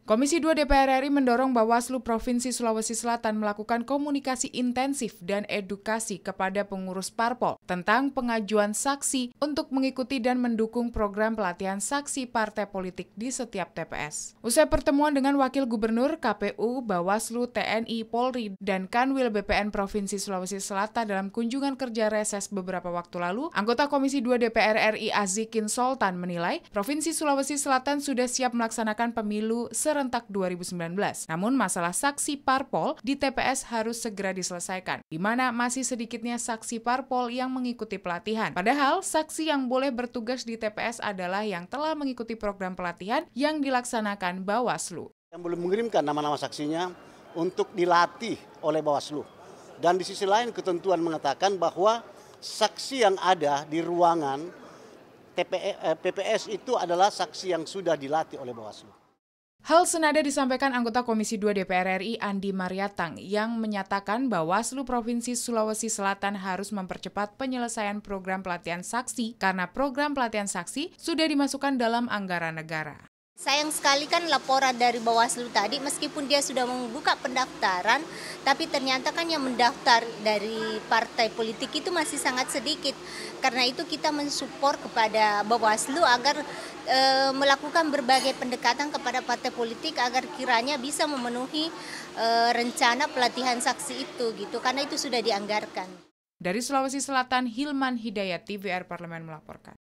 Komisi 2 DPR RI mendorong Bawaslu Provinsi Sulawesi Selatan melakukan komunikasi intensif dan edukasi kepada pengurus parpol tentang pengajuan saksi untuk mengikuti dan mendukung program pelatihan saksi partai politik di setiap TPS. Usai pertemuan dengan Wakil Gubernur, KPU, Bawaslu, TNI, Polri, dan Kanwil BPN Provinsi Sulawesi Selatan dalam kunjungan kerja reses beberapa waktu lalu, anggota Komisi 2 DPR RI Azikin Soltan menilai Provinsi Sulawesi Selatan sudah siap melaksanakan pemilu serentak 2019. Namun masalah saksi parpol di TPS harus segera diselesaikan, di mana masih sedikitnya saksi parpol yang mengikuti pelatihan. Padahal saksi yang boleh bertugas di TPS adalah yang telah mengikuti program pelatihan yang dilaksanakan Bawaslu. Yang belum mengirimkan nama-nama saksinya untuk dilatih oleh Bawaslu. Dan di sisi lain ketentuan mengatakan bahwa saksi yang ada di ruangan PPS itu adalah saksi yang sudah dilatih oleh Bawaslu. Hal senada disampaikan anggota Komisi 2 DPR RI Andi Mariatang yang menyatakan Bawaslu Provinsi Sulawesi Selatan harus mempercepat penyelesaian program pelatihan saksi karena program pelatihan saksi sudah dimasukkan dalam anggaran negara. Sayang sekali kan laporan dari Bawaslu tadi, meskipun dia sudah membuka pendaftaran, tapi ternyata kan yang mendaftar dari partai politik itu masih sangat sedikit. Karena itu kita mensupport kepada Bawaslu agar melakukan berbagai pendekatan kepada partai politik agar kiranya bisa memenuhi rencana pelatihan saksi itu, gitu. Karena itu sudah dianggarkan. Dari Sulawesi Selatan, Hilman Hidayat, TVR Parlemen melaporkan.